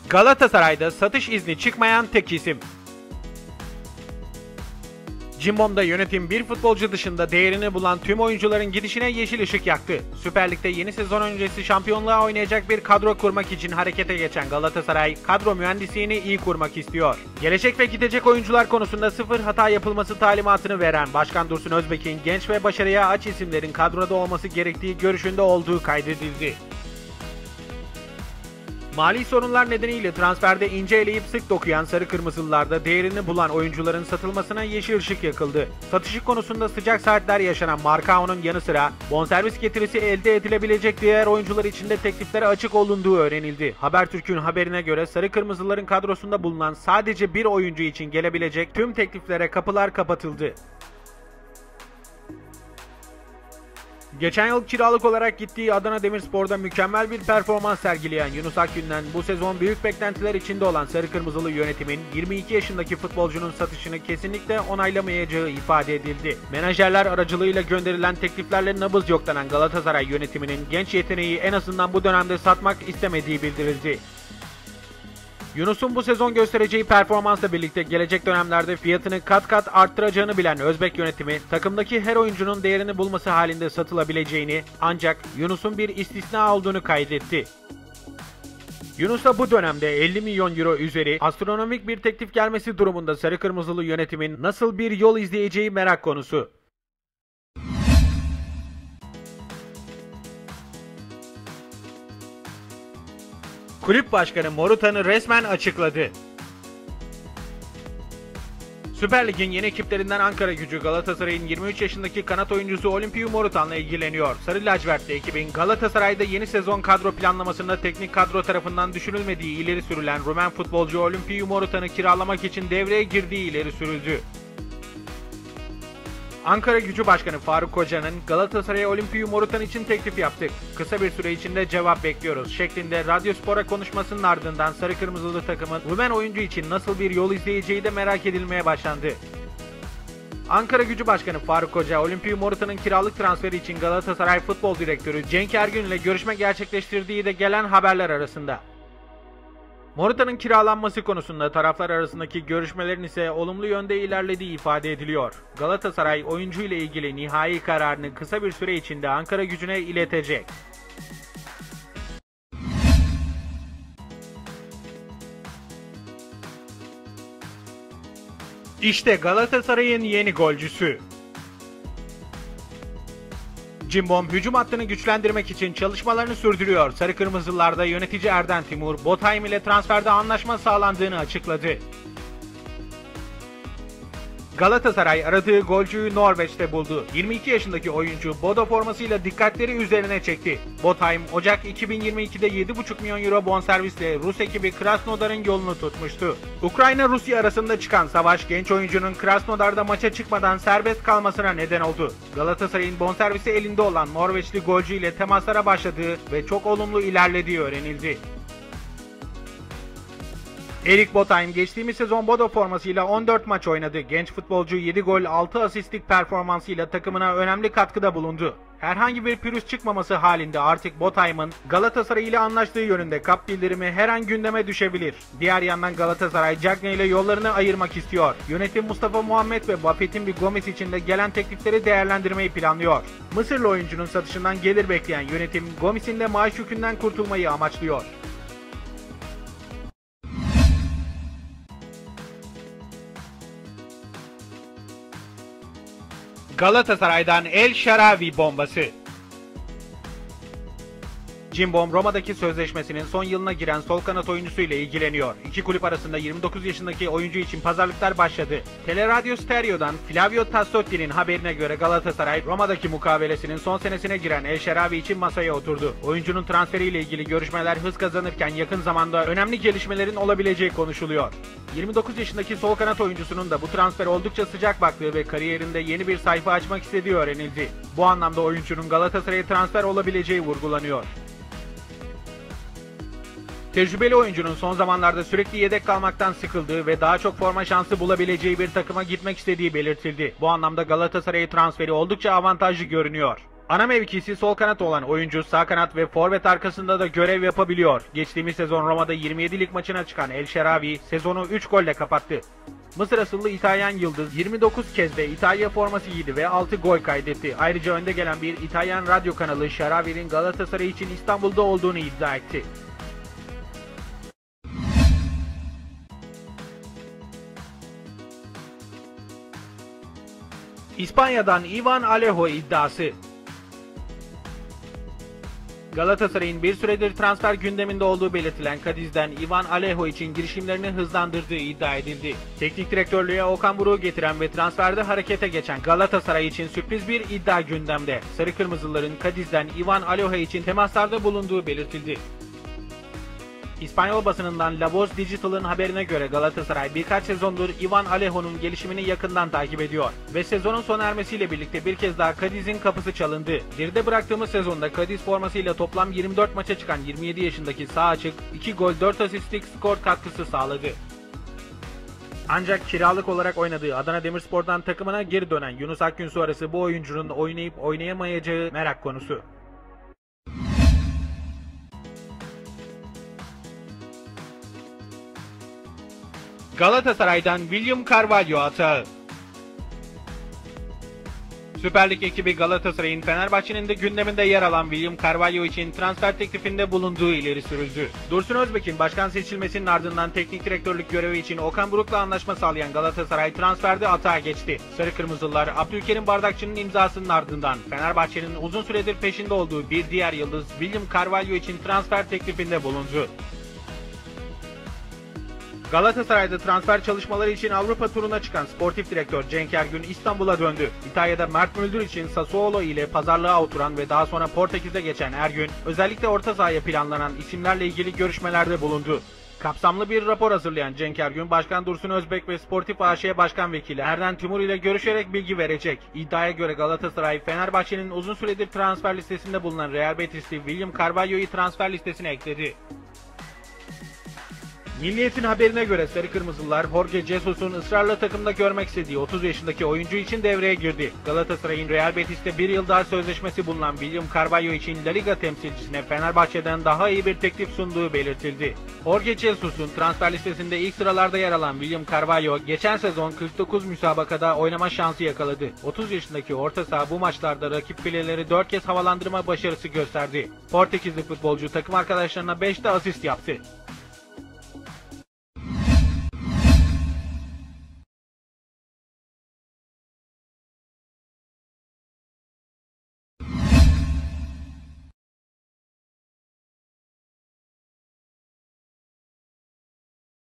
Galatasaray'da satış izni çıkmayan tek isim. Cimbom'da yönetim bir futbolcu dışında değerini bulan tüm oyuncuların gidişine yeşil ışık yaktı. Süper Lig'de yeni sezon öncesi şampiyonluğa oynayacak bir kadro kurmak için harekete geçen Galatasaray, kadro mühendisliğini iyi kurmak istiyor. Gelecek ve gidecek oyuncular konusunda sıfır hata yapılması talimatını veren Başkan Dursun Özbek'in genç ve başarıya aç isimlerin kadroda olması gerektiği görüşünde olduğu kaydedildi. Mali sorunlar nedeniyle transferde ince eleyip sık dokuyan Sarı Kırmızılılarda değerini bulan oyuncuların satılmasına yeşil ışık yakıldı. Satışı konusunda sıcak saatler yaşanan Marcao'nun yanı sıra bonservis getirisi elde edilebilecek diğer oyuncular için de tekliflere açık olunduğu öğrenildi. Habertürk'ün haberine göre Sarı Kırmızıların kadrosunda bulunan sadece bir oyuncu için gelebilecek tüm tekliflere kapılar kapatıldı. Geçen yıl kiralık olarak gittiği Adana Demirspor'da mükemmel bir performans sergileyen Yunus Akgün'den bu sezon büyük beklentiler içinde olan Sarı Kırmızılı yönetimin 22 yaşındaki futbolcunun satışını kesinlikle onaylamayacağı ifade edildi. Menajerler aracılığıyla gönderilen tekliflerle nabız yoklanan Galatasaray yönetiminin genç yeteneği en azından bu dönemde satmak istemediği bildirildi. Yunus'un bu sezon göstereceği performansla birlikte gelecek dönemlerde fiyatını kat kat arttıracağını bilen Özbek yönetimi, takımdaki her oyuncunun değerini bulması halinde satılabileceğini, ancak Yunus'un bir istisna olduğunu kaydetti. Yunus'a bu dönemde 50 milyon euro üzeri astronomik bir teklif gelmesi durumunda Sarı Kırmızılı yönetimin nasıl bir yol izleyeceği merak konusu. Kulüp Başkanı Morutan'ı resmen açıkladı. Süper Lig'in yeni ekiplerinden Ankaragücü Galatasaray'ın 23 yaşındaki kanat oyuncusu Olimpiu Morutan'la ilgileniyor. Sarı lacivertli ekibin Galatasaray'da yeni sezon kadro planlamasında teknik kadro tarafından düşünülmediği ileri sürülen Rumen futbolcu Olimpiu Morutan'ı kiralamak için devreye girdiği ileri sürüldü. Ankaragücü Başkanı Faruk Koca'nın Galatasaray'a Olimpiu Morutan için teklif yaptık. Kısa bir süre içinde cevap bekliyoruz şeklinde Radyospor'a konuşmasının ardından Sarı Kırmızılı takımın Rumen oyuncu için nasıl bir yol izleyeceği de merak edilmeye başlandı. Ankaragücü Başkanı Faruk Koca, Olimpiu Morutan'ın kiralık transferi için Galatasaray Futbol Direktörü Cenk Ergün ile görüşme gerçekleştirdiği de gelen haberler arasında. Morutan'ın kiralanması konusunda taraflar arasındaki görüşmelerin ise olumlu yönde ilerlediği ifade ediliyor. Galatasaray oyuncu ile ilgili nihai kararını kısa bir süre içinde Ankaragücü'ne iletecek. İşte Galatasaray'ın yeni golcüsü. Cimbom hücum hattını güçlendirmek için çalışmalarını sürdürüyor. Sarı Kırmızılarda yönetici Erden Timur, Botheim ile transferde anlaşma sağlandığını açıkladı. Galatasaray aradığı golcüyü Norveç'te buldu. 22 yaşındaki oyuncu Bodo formasıyla dikkatleri üzerine çekti. Botheim, Ocak 2022'de 7,5 milyon euro bonservisle Rus ekibi Krasnodar'ın yolunu tutmuştu. Ukrayna-Rusya arasında çıkan savaş genç oyuncunun Krasnodar'da maça çıkmadan serbest kalmasına neden oldu. Galatasaray'ın bonservisi elinde olan Norveçli golcü ile temaslara başladığı ve çok olumlu ilerlediği öğrenildi. Erik Botheim geçtiğimiz sezon Bodo formasıyla 14 maç oynadı. Genç futbolcu 7 gol 6 asistlik performansıyla takımına önemli katkıda bulundu. Herhangi bir pürüz çıkmaması halinde artık Botheim'ın Galatasaray ile anlaştığı yönünde kap bildirimi her an gündeme düşebilir. Diğer yandan Galatasaray Cagney ile yollarını ayırmak istiyor. Yönetim Mustafa Muhammed ve Bafetimbi Gomis için de gelen teklifleri değerlendirmeyi planlıyor. Mısırlı oyuncunun satışından gelir bekleyen yönetim Gomis'in de maaş yükünden kurtulmayı amaçlıyor. Galatasaray'dan El Şarawi bombası. Cimbom Roma'daki sözleşmesinin son yılına giren sol kanat oyuncusu ile ilgileniyor. İki kulüp arasında 29 yaşındaki oyuncu için pazarlıklar başladı. Teleradio Stereo'dan Flavio Tassotti'nin haberine göre Galatasaray Roma'daki mukavelesinin son senesine giren El Şarawi için masaya oturdu. Oyuncunun transferiyle ilgili görüşmeler hız kazanırken yakın zamanda önemli gelişmelerin olabileceği konuşuluyor. 29 yaşındaki sol kanat oyuncusunun da bu transfer oldukça sıcak baktığı ve kariyerinde yeni bir sayfa açmak istediği öğrenildi. Bu anlamda oyuncunun Galatasaray'a transfer olabileceği vurgulanıyor. Tecrübeli oyuncunun son zamanlarda sürekli yedek kalmaktan sıkıldığı ve daha çok forma şansı bulabileceği bir takıma gitmek istediği belirtildi. Bu anlamda Galatasaray'a transferi oldukça avantajlı görünüyor. Ana mevkisi sol kanat olan oyuncu sağ kanat ve forvet arkasında da görev yapabiliyor. Geçtiğimiz sezon Roma'da 27 lig maçına çıkan El Şerawi sezonu 3 golle kapattı. Mısır asıllı İtalyan yıldız 29 kez de İtalya forması giydi ve 6 gol kaydetti. Ayrıca önde gelen bir İtalyan radyo kanalı Şerawi'nin Galatasaray için İstanbul'da olduğunu iddia etti. İspanya'dan Ivan Alejo iddiası. Galatasaray'ın bir süredir transfer gündeminde olduğu belirtilen Cadiz'den Ivan Alejo için girişimlerini hızlandırdığı iddia edildi. Teknik direktörlüğe Okan Buruk'u getiren ve transferde harekete geçen Galatasaray için sürpriz bir iddia gündemde. Sarı Kırmızıların Cadiz'den Ivan Alejo için temaslarda bulunduğu belirtildi. İspanyol basınından La Voz Digital'ın haberine göre Galatasaray birkaç sezondur Ivan Alejo'nun gelişimini yakından takip ediyor ve sezonun sona ermesiyle birlikte bir kez daha Cadiz'in kapısı çalındı. Geride bıraktığımız sezonda Cadiz formasıyla toplam 24 maça çıkan 27 yaşındaki sağ açık 2 gol 4 asistlik skor katkısı sağladı. Ancak kiralık olarak oynadığı Adana Demirspor'dan takımına geri dönen Yunus Akgün sonrası bu oyuncunun oynayıp oynayamayacağı merak konusu. Galatasaray'dan William Carvalho atağı. Süper Lig ekibi Galatasaray'ın Fenerbahçe'nin de gündeminde yer alan William Carvalho için transfer teklifinde bulunduğu ileri sürüldü. Dursun Özbek'in başkan seçilmesinin ardından teknik direktörlük görevi için Okan Buruk'la anlaşma sağlayan Galatasaray transferde atağa geçti. Sarı Kırmızılar Abdülkerim Bardakçı'nın imzasının ardından Fenerbahçe'nin uzun süredir peşinde olduğu bir diğer yıldız William Carvalho için transfer teklifinde bulundu. Galatasaray'da transfer çalışmaları için Avrupa turuna çıkan sportif direktör Cenk Ergün İstanbul'a döndü. İtalya'da Mert Müldür için Sassuolo ile pazarlığa oturan ve daha sonra Portekiz'e geçen Ergün, özellikle orta sahaya planlanan isimlerle ilgili görüşmelerde bulundu. Kapsamlı bir rapor hazırlayan Cenk Ergün, Başkan Dursun Özbek ve Sportif AŞ Başkan Vekili Erden Timur ile görüşerek bilgi verecek. İddiaya göre Galatasaray, Fenerbahçe'nin uzun süredir transfer listesinde bulunan Real Betis'li William Carvalho'yu transfer listesine ekledi. Milliyet'in haberine göre Sarı Kırmızılar, Jorge Jesus'un ısrarla takımda görmek istediği 30 yaşındaki oyuncu için devreye girdi. Galatasaray'ın Real Betis'te bir yıl daha sözleşmesi bulunan William Carvalho için La Liga temsilcisine Fenerbahçe'den daha iyi bir teklif sunduğu belirtildi. Jorge Jesus'un transfer listesinde ilk sıralarda yer alan William Carvalho, geçen sezon 49 müsabakada oynama şansı yakaladı. 30 yaşındaki orta saha bu maçlarda rakip fileleri 4 kez havalandırma başarısı gösterdi. Portekizli futbolcu takım arkadaşlarına 5 de asist yaptı.